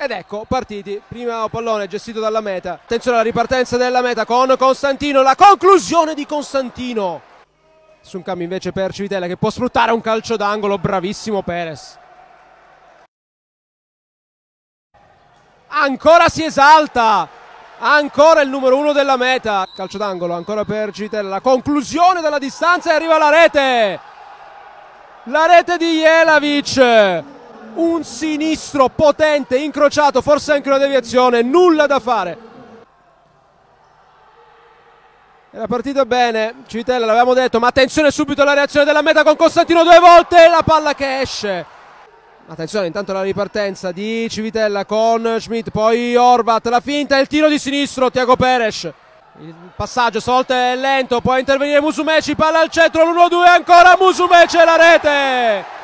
Ed ecco, partiti, primo pallone gestito dalla Meta, attenzione alla ripartenza della Meta con Costantino, la conclusione di Costantino. Su un cambio invece per Civitella che può sfruttare un calcio d'angolo, bravissimo Perez. Ancora si esalta, ancora il numero 1 della Meta, calcio d'angolo ancora per Civitella, la conclusione dalla distanza e arriva la rete di Jelavic. Un sinistro potente, incrociato, forse anche una deviazione, nulla da fare. Era partito bene, Civitella l'avevamo detto, ma attenzione subito alla reazione della Meta con Costantino 2 volte, la palla che esce. Attenzione intanto alla ripartenza di Civitella con Schmidt, poi Horvat, la finta e il tiro di sinistro, Thiago Perez. Il passaggio stavolta è lento, può intervenire Musumeci, palla al centro, l'1-2, ancora Musumeci e la rete!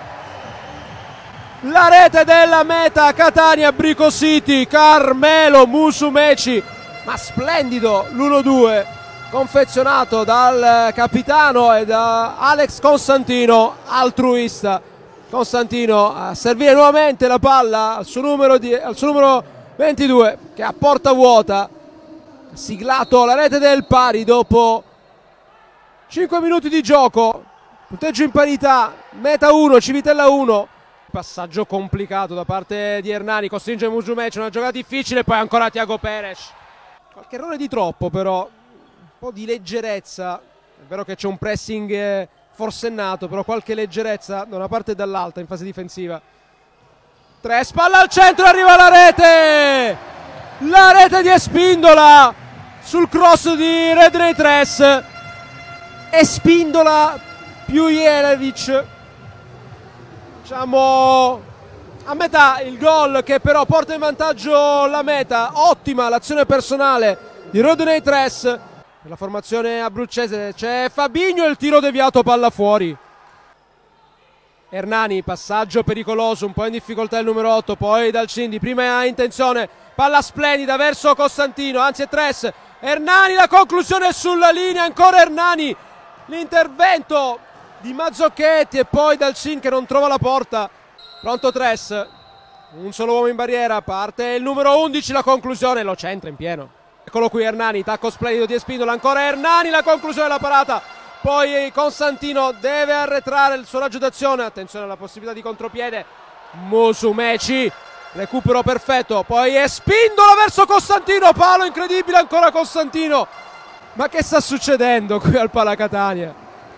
La rete della Meta Catania Brico City, Carmelo Musumeci, ma splendido l'1-2 confezionato dal capitano e da Alex Costantino, altruista. Costantino a servire nuovamente la palla al suo numero 22 che a porta vuota ha siglato la rete del pari dopo 5 minuti di gioco, punteggio in parità, Meta 1, Civitella 1. Passaggio complicato da parte di Hernani, costringe Musumeci, una giocata difficile, poi ancora Thiago Perez. Qualche errore di troppo però, un po' di leggerezza, è vero che c'è un pressing forsennato, però qualche leggerezza da una parte e dall'altra in fase difensiva. 3, spalla al centro, arriva la rete di Espindola sul cross di Redney Tres. Espindola più Jelavic, diciamo a metà il gol che però porta in vantaggio la Meta. Ottima l'azione personale di Redney Tres. Per la formazione abruzzese c'è Fabinho e il tiro deviato, palla fuori. Hernani, passaggio pericoloso, un po' in difficoltà il numero 8, poi dal Cindy, prima intenzione, palla splendida verso Costantino, anzi è Tres. Hernani, la conclusione sulla linea, ancora Hernani, l'intervento di Mazzocchetti e poi Dalcin che non trova la porta. Pronto Tres, un solo uomo in barriera, parte il numero 11, la conclusione, lo centra in pieno. Eccolo qui Hernani, tacco splendido di Espindola, ancora Hernani, la conclusione della parata. Poi Costantino deve arretrare il suo raggio d'azione, attenzione alla possibilità di contropiede. Musumeci, recupero perfetto, poi Espindola verso Costantino, palo incredibile, ancora Costantino. Ma che sta succedendo qui al Palacatania?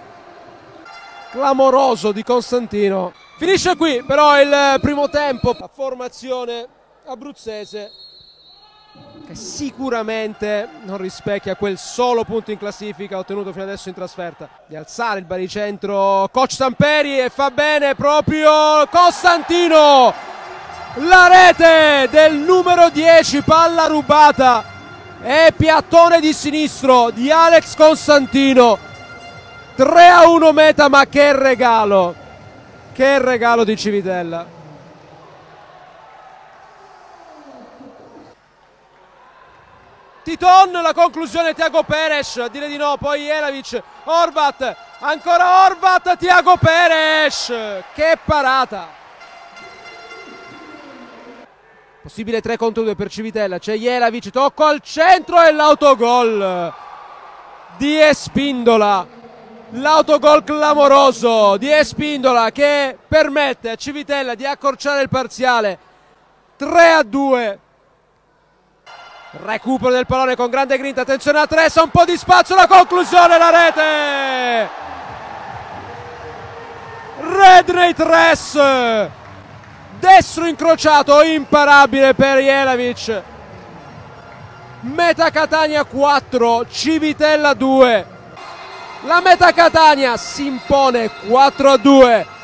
Clamoroso di Costantino. Finisce qui però il primo tempo. La formazione abruzzese che sicuramente non rispecchia quel solo punto in classifica ottenuto fino adesso in trasferta. Di alzare il baricentro coach Samperi e fa bene proprio Costantino. La rete del numero 10, palla rubata e piattone di sinistro di Alex Costantino. 3-1 Meta, ma che regalo di Civitella. Titon, la conclusione Thiago Perez, a dire di no, poi Jelavic, Horvat, ancora Horvat, Thiago Perez, che parata. Possibile 3 contro 2 per Civitella, c'è Jelavic, tocco al centro e l'autogol di Espindola. L'autogol clamoroso di Espindola che permette a Civitella di accorciare il parziale 3-2. Recupero del pallone con grande grinta, attenzione a Tres, un po' di spazio, la conclusione, la rete! Redney Tres, destro incrociato, imparabile per Jelavic. Meta Catania 4, Civitella 2. La Meta Catania si impone 4-2